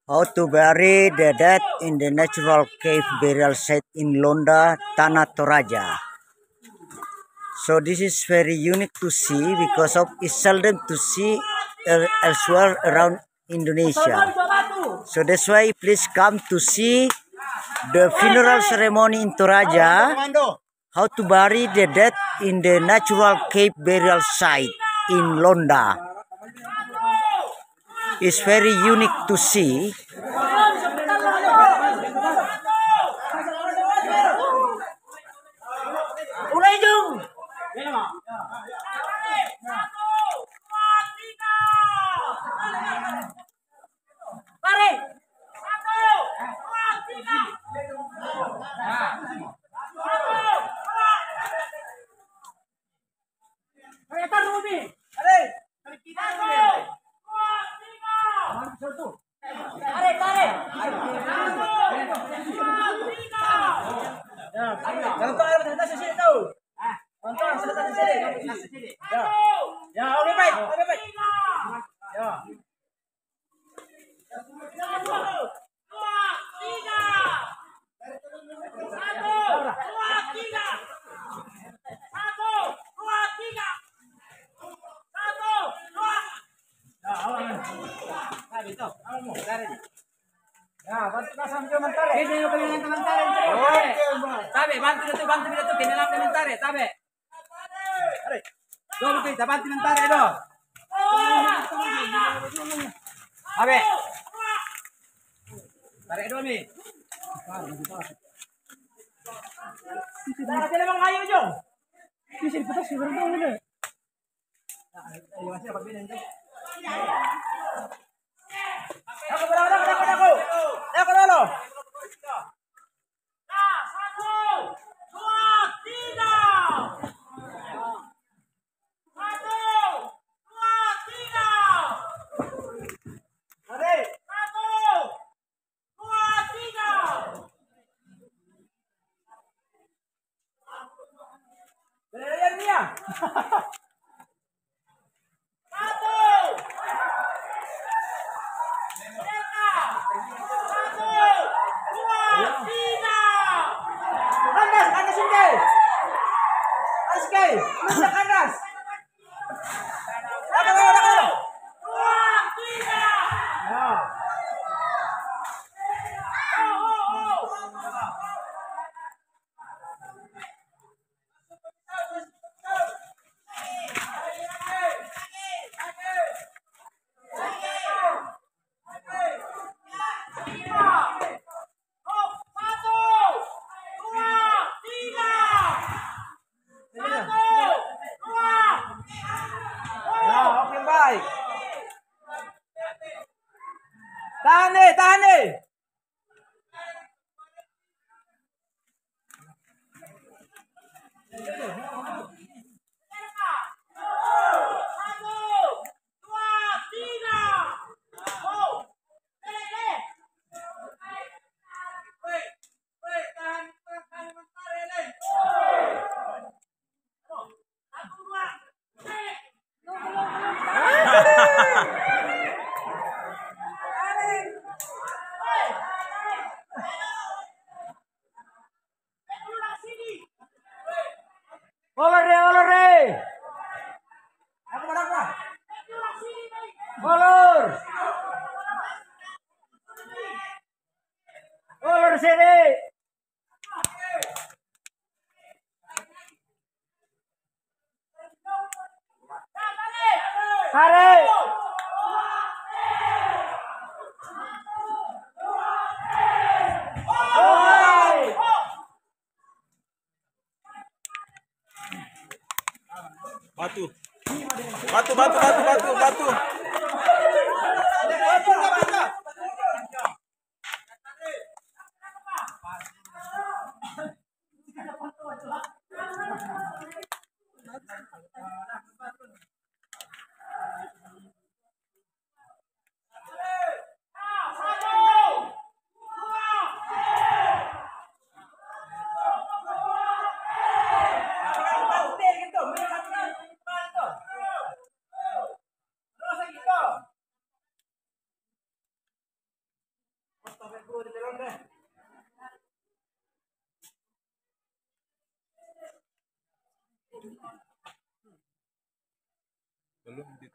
How to bury the dead in the natural cave burial site in Londa, Tanah Toraja. So this is very unique to see because of it's seldom to see elsewhere around Indonesia. So that's why please come to see the funeral ceremony in Toraja. How to bury the dead in the natural cave burial site in Londa. It's very unique to see. Tabe, bantu dito, kinalang komentare, tabe. Do, kita bantu komentare do. Tabe. Tarik do ni. Tarik bang ayo jong. Sisi putar sih berdua ni. Ayo masih apa bini ni? Aku dulu. Tahan nih. Olor. Olor sini. Tarik. Batu. belum di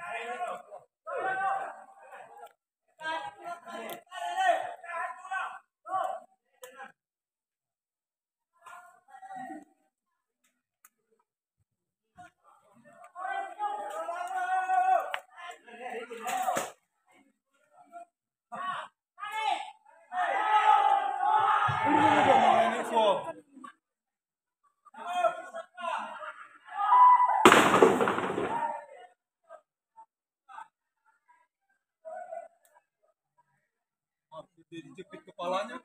dijepit kepalanya.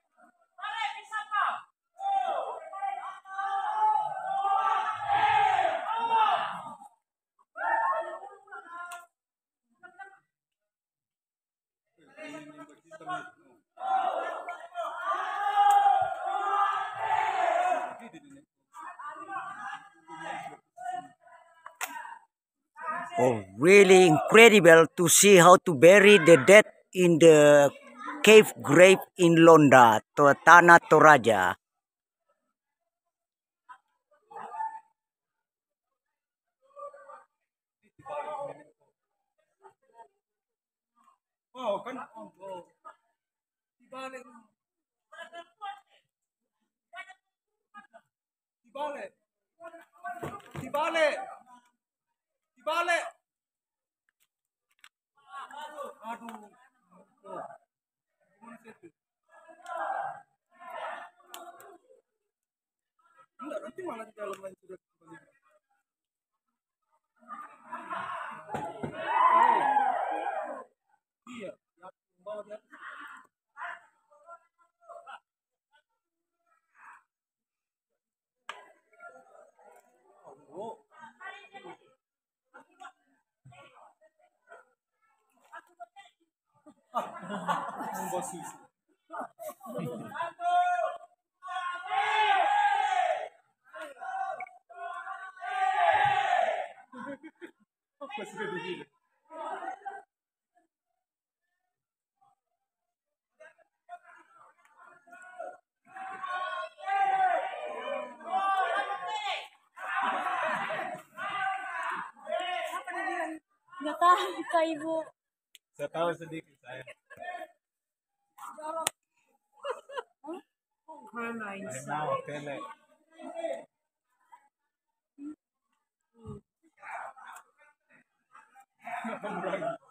Oh, really incredible to see how to bury the dead in the cave grave in Londa, Tanah Toraja. Wow, kan dibalik. Dibalik. Dibalik. Dibalik. Aduh. Enggak, nanti malah di dalam lain sudah kembali. Iya, ya, bawa dia. Oh. Membawa susu. Apa sudah begini? Nggak tahu Kak Ibu. Saya tahu sedikit saya. Nah, oke, Le.